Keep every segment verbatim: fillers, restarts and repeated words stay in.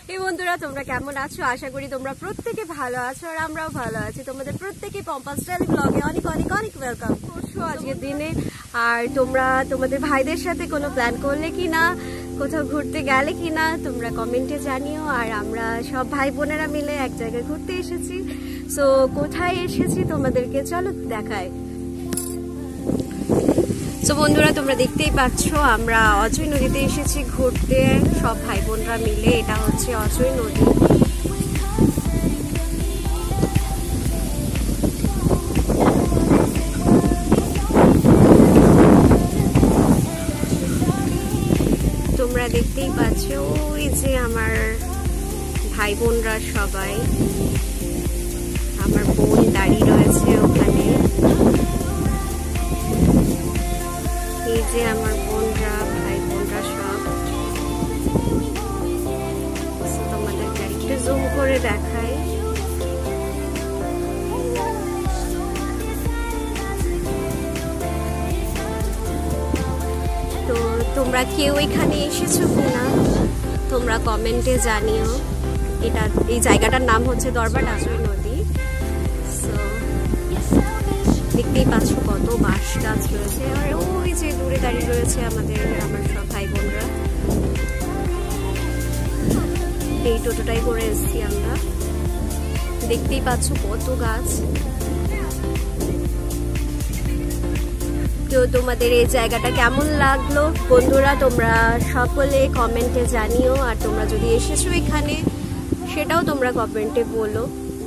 এই বন্ধুরা তোমরা কেমন আছো? আশা করি তোমরা প্রত্যেকে ভালো আছো আর আমরাও ভালো আছি। তোমাদের প্রত্যেকে পম্পা স্টাইল ব্লগে অনেক অনেক অনেক ওয়েলকাম করছো আজকের দিনে। আর তোমরা তোমাদের ভাইদের সাথে কোনো প্ল্যান করলে কি না, কোথাও ঘুরতে গেলে কি না তোমরা কমেন্টে জানিও। আর আমরা সব ভাই বোনেরা মিলে এক জায়গায় ঘুরতে এসেছি। সো কোথায় এসেছি তোমাদেরকে চলো দেখায়। তো বন্ধুরা তোমরা দেখতেই পাচ্ছ আমরা অজয় নদীতে এসেছি ঘুরতে সব ভাই বোনরা মিলে। এটা হচ্ছে অজয় নদী। তোমরা দেখতেই পাচ্ছ ওই যে আমার ভাই বোনরা সবাই, আমার বোন দাঁড়িয়ে রয়েছে ওখানে। এই যে আমার বোনরা ভাই বোনরা সব। তোমাদেরকে একটু জুম করে দেখাই। তো তোমরা কেউ এখানে এসেছো কিনা তোমরা কমেন্টে জানিও। এটা এই জায়গাটার নাম হচ্ছে দরবার অজয় নদী। দেখতেই পাচ্ছ কত বাঁশ গাছ রয়েছে। আর ওই যে দূরে দাঁড়িয়ে রয়েছে আমাদের আমার সব ভাই বোনরা। এই টোটোটাই করে এসেছি আমরা। দেখতেই পাচ্ছ কত গাছ। তো তোমাদের এই জায়গাটা কেমন লাগলো বন্ধুরা তোমরা সকলে কমেন্টে জানিও। আর তোমরা যদি এসেছো এখানে সেটাও তোমরা কমেন্টে বলো।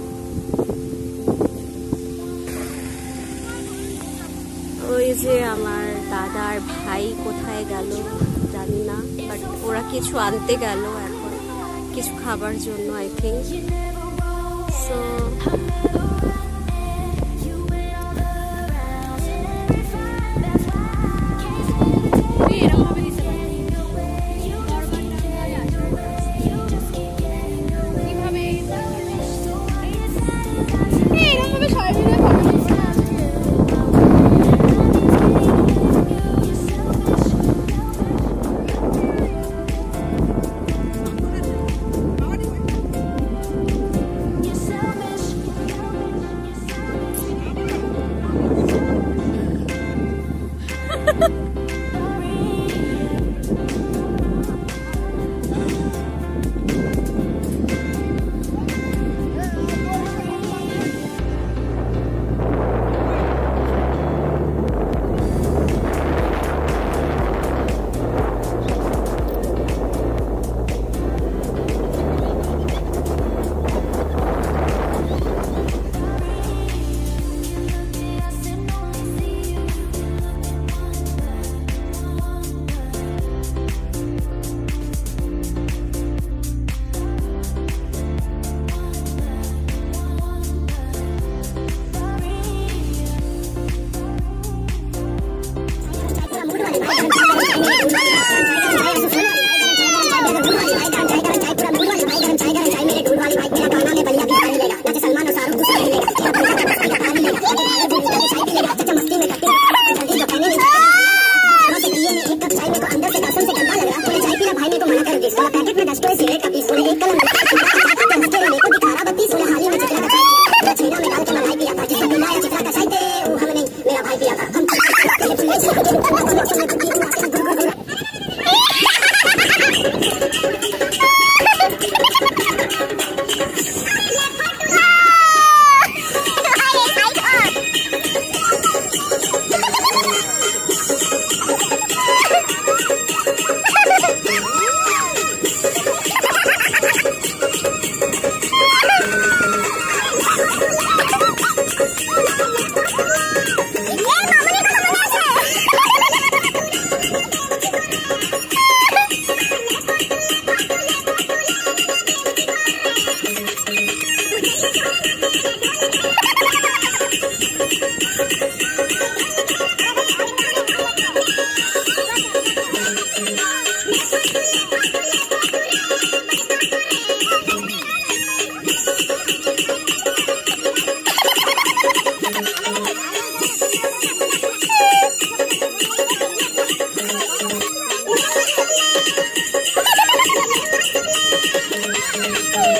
ওই যে আমার দাদার ভাই কোথায় গেল জানি না, বাট ওরা কিছু আনতে গেল এখন, কিছু খাবার জন্য I think. So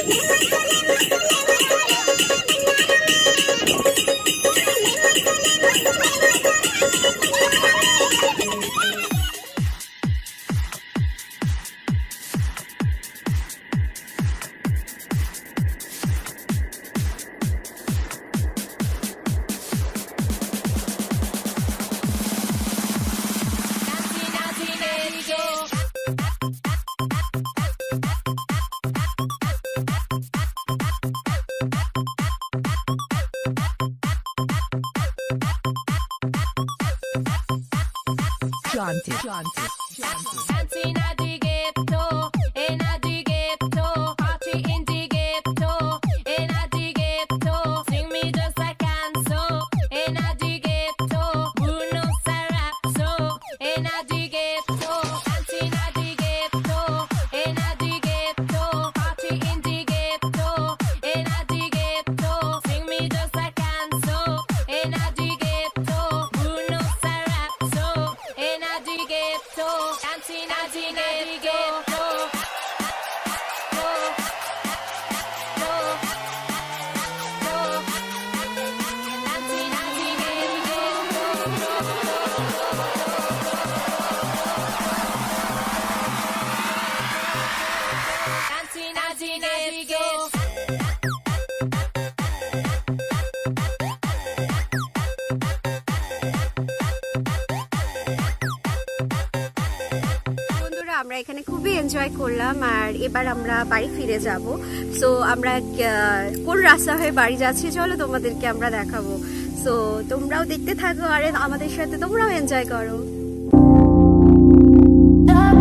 Jaunty, jaunty, jaunty. Dancing at the ghetto, in at the ghetto, party in the ghetto, in at the ghetto. Sing me just like Canso, in at the ghetto. Bruno Sarazzo, in at the ghetto. Dancing at the ghetto, in at the ghetto, party in the ghetto, in at the ghetto. Sing me just like Canso, in at the ghetto. Bruno Sarazzo, in at the ghetto. Dancing at the ghetto. আমরা এখানে খুবই enjoy করলাম আর এবার আমরা বাড়ি ফিরে যাব। So আমরা কোন রাস্তা হয়ে বাড়ি যাচ্ছি চলো তোমাদেরকে আমরা দেখাবো। সো তোমরাও দেখতে থাকো আর আমাদের সাথে তোমরাও এনজয় করো।